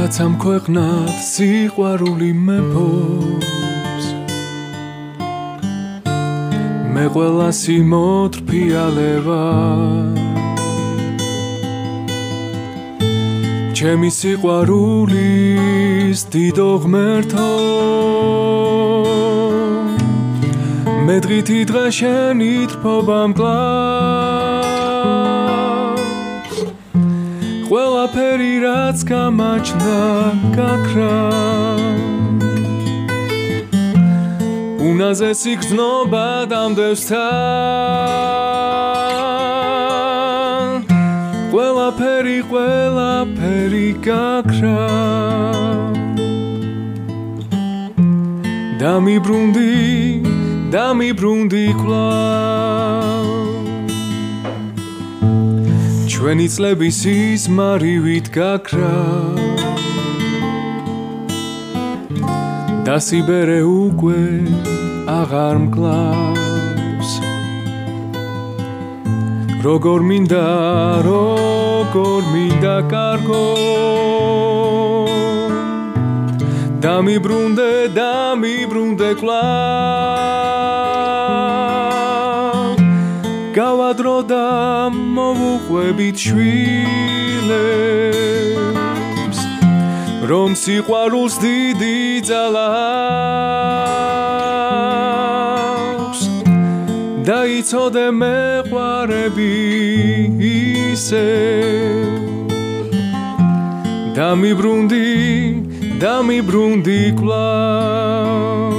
რაც ამ ქვეყნად სიყვარული მეფობს მე ყველას იმოტრფიალება ჩემი სიყვარულის დიდო ღმერთო მე დღითი დღე შენი თრფობა მკლავს ყველაფერი რაც გამაჩნდა გაქრა უნაზესი გრძნობა დამდევს თან ყველაფერი გაქრა დამიბრუნდი კვლავ ჩვენი წლები სიზმარივით გაქრა დასიბერე უკვე აღარ მკლავს როგორ მინდა კარგო დამიბრუნდე კვლავ გავადრო და მოვუყვებით შვილებს რომ სიყვარულს დიდი ძალა აქვს დაიცოდე მეყვარები ისევ დამიბრუნდი კვლავ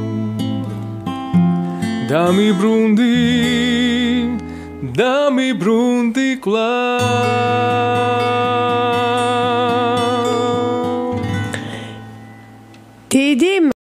დამიბრუნდი კვლავ